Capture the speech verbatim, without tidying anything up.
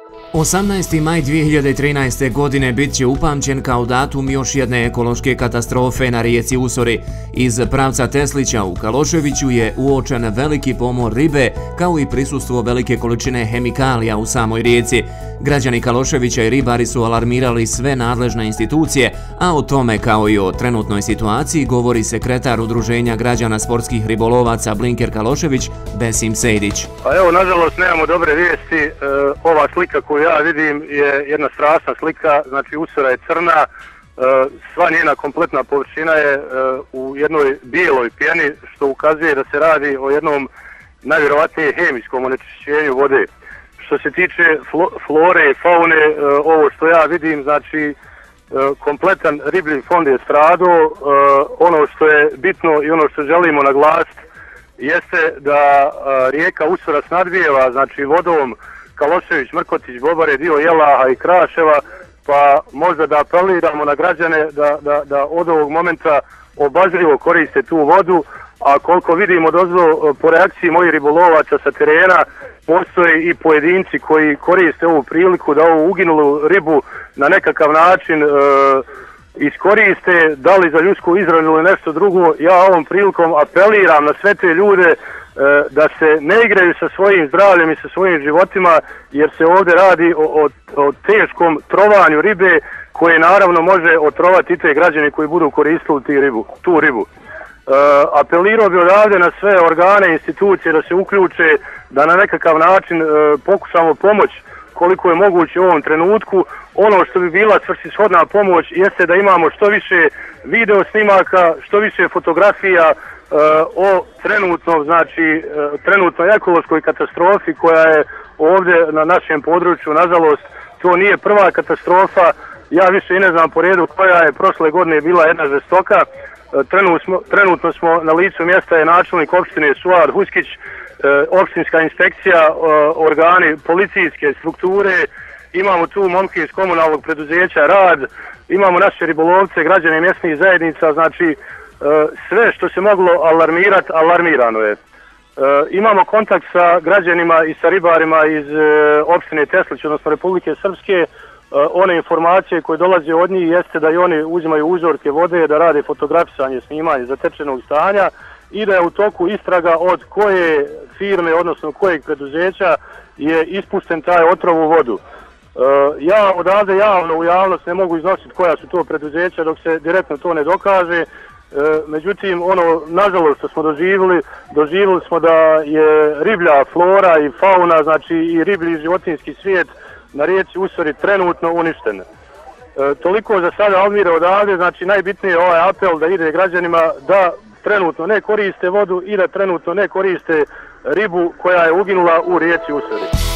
osamnaesti maj dvije hiljade trinaeste. godine bit će upamćen kao datum još jedne ekološke katastrofe na rijeci Usori. Iz pravca Teslića u Kaloševiću je uočen veliki pomor ribe, kao i prisustvo velike količine hemikalija u samoj rijeci. Građani Kaloševića i ribari su alarmirali sve nadležne institucije, a o tome kao i o trenutnoj situaciji govori sekretar Udruženja građana sportskih ribolovaca Blinker Kalošević, Besim Sejdić. Pa evo, nažalost, nemamo dobre vijesti. E, ova slika koju ja vidim je jedna strašna slika, znači Usora je crna, e, sva njena kompletna površina je e, u jednoj bijeloj pjeni, što ukazuje da se radi o jednom najvjerovatnije hemijskom onečišćenju vode. Što se tiče flo, flore i faune, e, ovo što ja vidim, znači e, kompletan riblji fond je stradao. E, ono što je bitno i ono što želimo naglasiti jeste da a, rijeka Usora snadbijeva, znači vodom Kalošević, Mrkotić, Bobare, dio Jelaha i Kraševa, pa možda da apeliramo na građane da, da, da od ovog momenta obazrivo koriste tu vodu, a koliko vidimo dozvo po reakciji mojih ribolovaca sa terena, postoje i pojedinci koji koriste ovu priliku da ovu uginulu ribu na nekakav način e, iskoriste, da li za ljudsku izradu ili nešto drugo. Ja ovom prilikom apeliram na sve te ljude da se ne igraju sa svojim zdravljem i sa svojim životima, jer se ovdje radi o, o, o teškom trovanju ribe, koje naravno može otrovati i te građani koji budu koristili tu ribu. Tu ribu. E, apelirao bi odavde na sve organe, institucije da se uključe, da na nekakav način e, pokušamo pomoć koliko je moguće u ovom trenutku. Ono što bi bila svrsishodna pomoć jeste da imamo što više video snimaka, što više fotografija Uh, o trenutnom, znači uh, trenutnoj ekološkoj katastrofi koja je ovdje na našem području. Nažalost, to nije prva katastrofa, ja više i ne znam po redu koja je prošle godine bila jedna žestoka. Uh, trenutno, smo, trenutno smo na licu mjesta je načelnik opštine Suad Huskić, uh, opštinska inspekcija, uh, organi policijske strukture, imamo tu momke iz komunalnog preduzeća Rad, imamo naše ribolovce, građane mjesnih zajednica, znači sve što se moglo alarmirati, alarmirano je. E, imamo kontakt sa građanima i sa ribarima iz e, opštine Teslić, odnosno Republike Srpske. E, one informacije koje dolaze od njih jeste da i oni uzimaju uzorke vode, da rade fotografisanje, snimanje zatečenog stanja i da je u toku istraga od koje firme, odnosno kojeg preduzeća je ispušten taj otrov u vodu. E, ja odavde javno u javnost ne mogu iznositi koja su to preduzeća dok se direktno to ne dokaže. E, međutim, ono, nažalost, što smo doživjeli, doživjeli smo da je riblja flora i fauna, znači i riblji životinjski svijet na rijeci Usori trenutno uništen. E, toliko za sada Almire odavde, znači najbitnije je ovaj apel da ide građanima da trenutno ne koriste vodu i da trenutno ne koriste ribu koja je uginula u rijeci Usori.